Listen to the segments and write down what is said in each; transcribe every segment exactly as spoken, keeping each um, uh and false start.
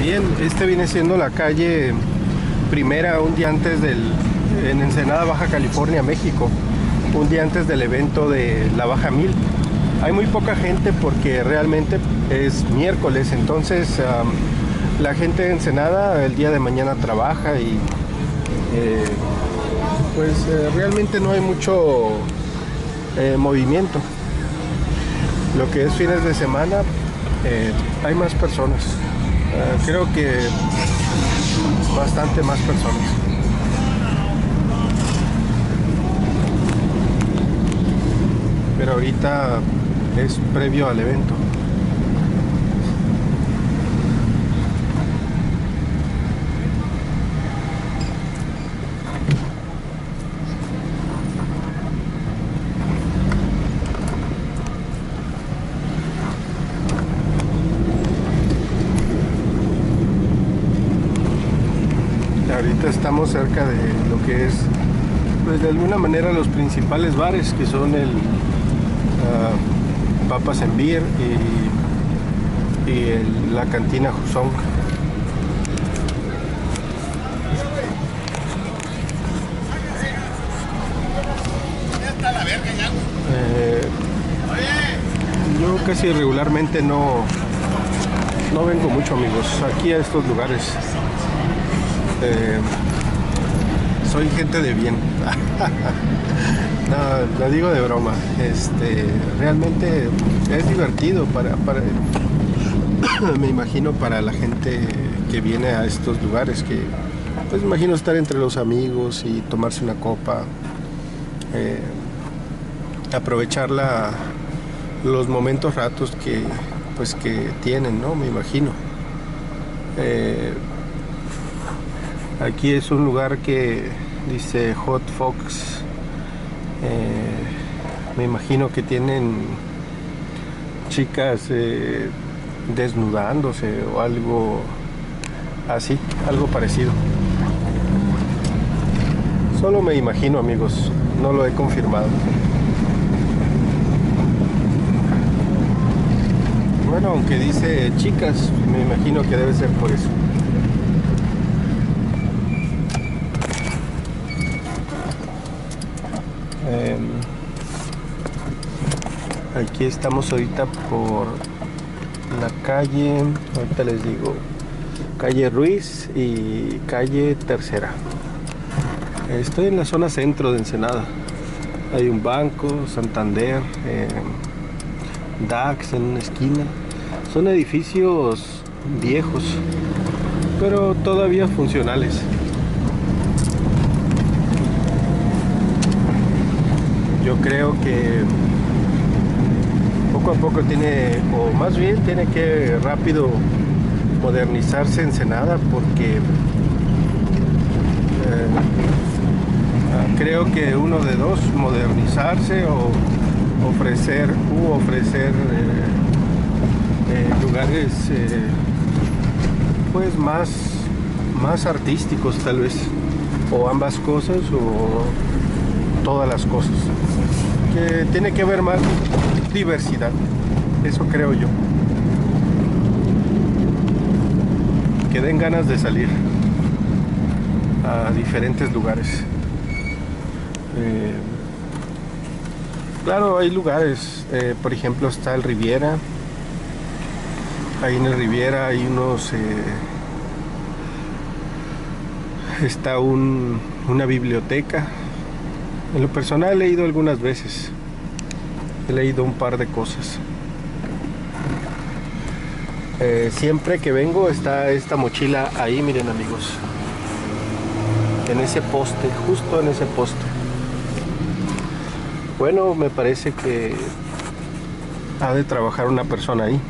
Bien, este viene siendo la calle Primera, un día antes del, en Ensenada, Baja California, México, un día antes del evento de la Baja Mil. Hay muy poca gente porque realmente es miércoles, entonces um, la gente de Ensenada el día de mañana trabaja y eh, pues eh, realmente no hay mucho eh, movimiento. Lo que es fines de semana eh, hay más personas, uh, creo que bastante más personas. Pero ahorita es previo al evento. Ahorita estamos cerca de lo que es, pues de alguna manera, los principales bares, que son el uh, Papas and Beer y, y el, la cantina Husong. Eh, yo casi regularmente no, no vengo mucho, amigos, aquí a estos lugares. Eh, soy gente de bien. No, lo digo de broma. Este, realmente es divertido para, para me imagino para la gente que viene a estos lugares, que pues me imagino estar entre los amigos y tomarse una copa, eh, aprovechar la, los momentos ratos que pues que tienen, ¿no? Me imagino. Eh, Aquí es un lugar que dice Hot Fox. Eh, me imagino que tienen chicas eh, desnudándose o algo así, algo parecido. Solo me imagino, amigos, no lo he confirmado. Bueno, aunque dice chicas, me imagino que debe ser por eso. Eh, aquí estamos ahorita por la calle, ahorita les digo, calle Ruiz y calle Tercera. Estoy en la zona centro de Ensenada. Hay un banco, Santander, eh, Dax en una esquina. Son edificios viejos, pero todavía funcionales. Yo creo que poco a poco tiene, o más bien tiene que rápido modernizarse Ensenada, porque eh, creo que uno de dos, modernizarse o ofrecer u ofrecer eh, eh, lugares eh, pues más, más artísticos tal vez, o ambas cosas, o todas las cosas, que tiene que haber más diversidad, eso creo yo, que den ganas de salir a diferentes lugares. Eh, claro, hay lugares, eh, por ejemplo está el Riviera. Ahí en el Riviera hay unos eh, está un, una biblioteca. En lo personal he ido algunas veces, he leído un par de cosas. Eh, siempre que vengo está esta mochila ahí, miren, amigos, en ese poste, justo en ese poste. Bueno, me parece que ha de trabajar una persona ahí.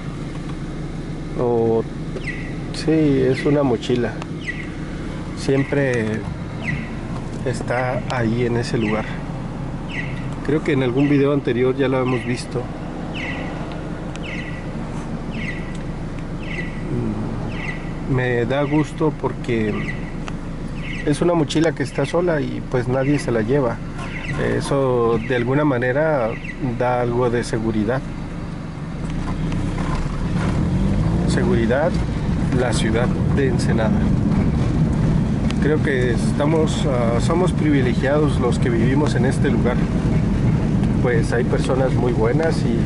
O sí, es una mochila. Siempre está ahí en ese lugar. Creo que en algún video anterior ya lo hemos visto. Me da gusto porque es una mochila que está sola y pues nadie se la lleva. Eso de alguna manera da algo de seguridad. Seguridad, la ciudad de Ensenada. Creo que estamos, uh, somos privilegiados los que vivimos en este lugar, pues hay personas muy buenas y,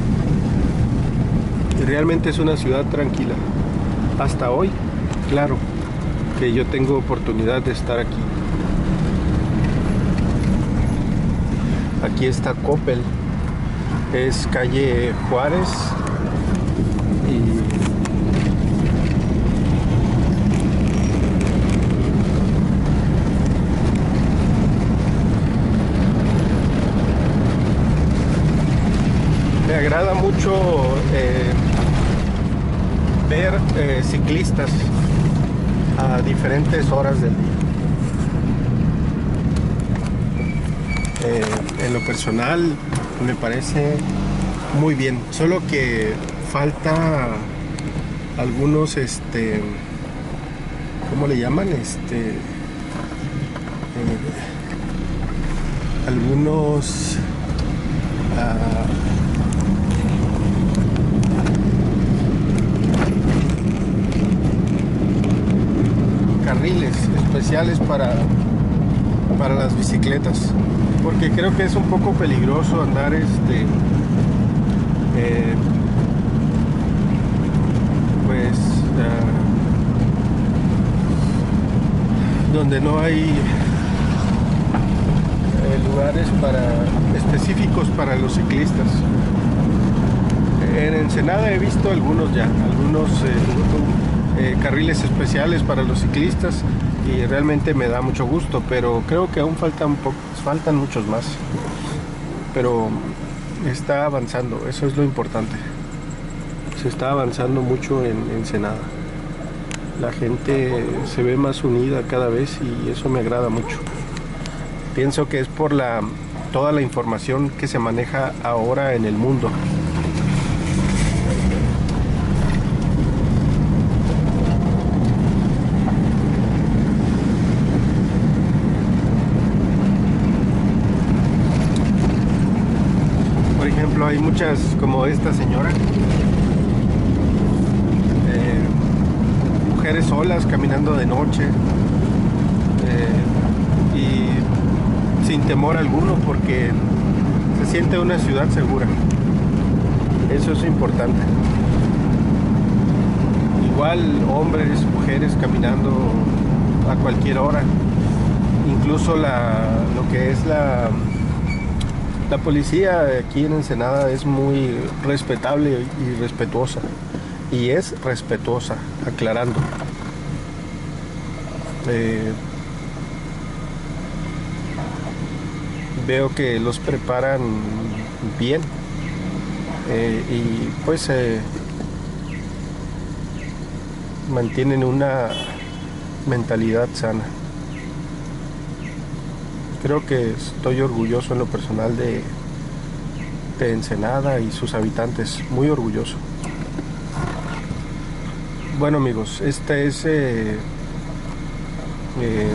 y realmente es una ciudad tranquila. Hasta hoy, claro, que yo tengo oportunidad de estar aquí. Aquí está Coppel, es calle Juárez y me agrada mucho eh, ver eh, ciclistas a diferentes horas del día. Eh, en lo personal me parece muy bien, solo que falta algunos, este, ¿cómo le llaman? Este, eh, algunos uh, carriles especiales para, para las bicicletas, porque creo que es un poco peligroso andar este eh, pues uh, donde no hay eh, lugares para específicos para los ciclistas. En Ensenada he visto algunos ya, algunos eh, eh, carriles especiales para los ciclistas y realmente me da mucho gusto, pero creo que aún faltan, faltan muchos más. Pero está avanzando, eso es lo importante. Se está avanzando mucho en Ensenada. La gente se ve más unida cada vez y eso me agrada mucho. Pienso que es por la, toda la información que se maneja ahora en el mundo. Por ejemplo, hay muchas, como esta señora, eh, mujeres solas caminando de noche eh, y sin temor alguno, porque se siente una ciudad segura. Eso es importante. Igual hombres, mujeres caminando a cualquier hora. Incluso la, lo que es la, la policía aquí en Ensenada es muy respetable y respetuosa. Y es respetuosa, aclarando. Eh, veo que los preparan bien eh, y pues eh, mantienen una mentalidad sana. Creo que estoy orgulloso en lo personal de, de Ensenada y sus habitantes, muy orgulloso. Bueno amigos, este es eh, eh,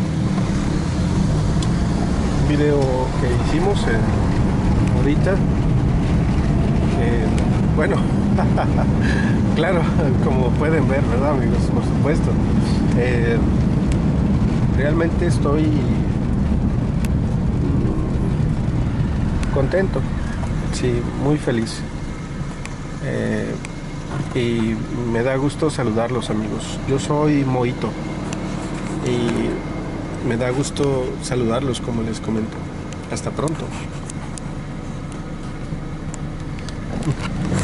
un video que hicimos eh, ahorita. Eh, bueno, claro, como pueden ver, ¿verdad amigos? Por supuesto. Eh, realmente estoy contento, sí, muy feliz. Eh, y me da gusto saludarlos amigos. Yo soy Moito y me da gusto saludarlos, como les comento. Hasta pronto.